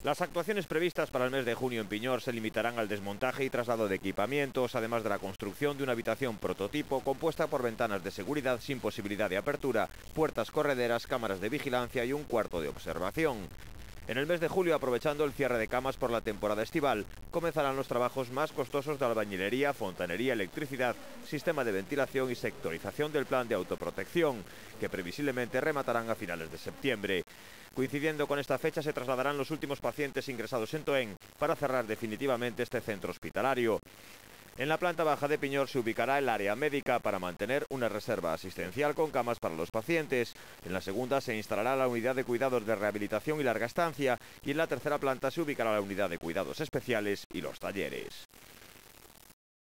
Las actuaciones previstas para el mes de junio en Piñor se limitarán al desmontaje y traslado de equipamientos, además de la construcción de una habitación prototipo compuesta por ventanas de seguridad sin posibilidad de apertura, puertas correderas, cámaras de vigilancia y un cuarto de observación. En el mes de julio, aprovechando el cierre de camas por la temporada estival, comenzarán los trabajos más costosos de albañilería, fontanería, electricidad, sistema de ventilación y sectorización del plan de autoprotección, que previsiblemente rematarán a finales de septiembre. Coincidiendo con esta fecha, se trasladarán los últimos pacientes ingresados en Toén para cerrar definitivamente este centro hospitalario. En la planta baja de Piñor se ubicará el área médica para mantener una reserva asistencial con camas para los pacientes. En la segunda se instalará la unidad de cuidados de rehabilitación y larga estancia y en la tercera planta se ubicará la unidad de cuidados especiales y los talleres.